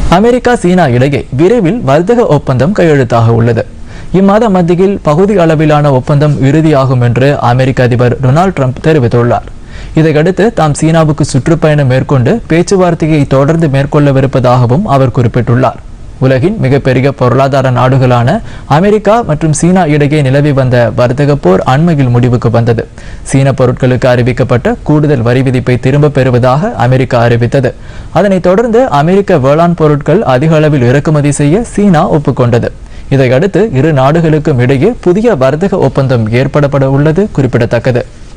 America சீனா இடையே விரைவில் வர்த்தக ஒப்பந்தம் கையெழுத்தாக உள்ளது. இம்மாத மத்தியில் பகுதி அளவிலான ஒப்பந்தம் இறுதியாகும் என்று அமெரிக்க அதிபர் டொனால்ட் ட்ரம்ப் தெரிவித்துள்ளார். இதையடுத்து தாம் சீனாவுக்கு சுற்றுப்பயணம் மேற்கொண்டு பேச்சுவார்த்தையை தொடர்ந்து மேற்கொள்ளவிருப்பதாகவும் அவர் குறிப்பிட்டுள்ளார். உலகின் மிகப்பெரிய பொருளாதார நாடுகளான அமெரிக்கா மற்றும் சீனா இடையே நிலவி வந்த வர்த்தக போர் அண்மையில் முடிவுக்கு வந்தது. சீன பொருட்களுக்கு அறிவிக்கப்பட்ட கூடுதல் வரி விதிப்பை திரும்பப் பெறுவதாக அமெரிக்கா அறிவித்தது. அதனைத் தொடர்ந்து அமெரிக்க வேளாண் பொருட்கள் அதிக அளவில் இறக்குமதி செய்ய சீனா ஒப்புக்கொண்டது. இதையடுத்து இரு நாடுகளுக்கும் இடையே புதிய வர்த்தக ஒப்பந்தம் ஏற்படப்பட உள்ளது குறிப்பிடத்தக்கது.